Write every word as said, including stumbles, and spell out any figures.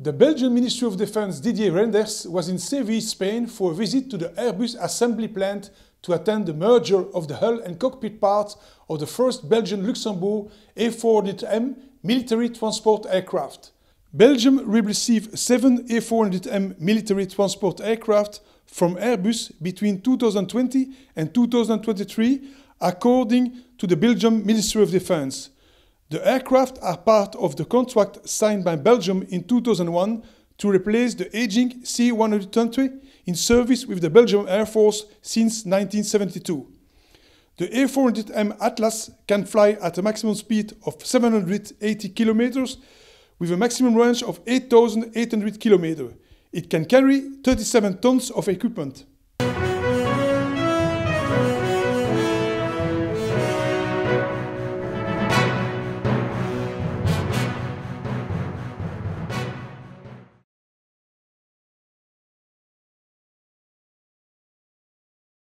The Belgian Ministry of Defense Didier Reynders was in Seville, Spain for a visit to the Airbus assembly plant to attend the merger of the hull and cockpit parts of the first Belgian-Luxembourg A four hundred M military transport aircraft. Belgium will receive seven A four hundred M military transport aircraft from Airbus between two thousand twenty and two thousand twenty-three, according to the Belgian Ministry of Defense. The aircraft are part of the contract signed by Belgium in two thousand one to replace the aging C one twenty in service with the Belgian Air Force since nineteen seventy-two. The A four hundred M Atlas can fly at a maximum speed of seven hundred eighty kilometers with a maximum range of eight thousand eight hundred kilometers. It can carry thirty-seven tons of equipment.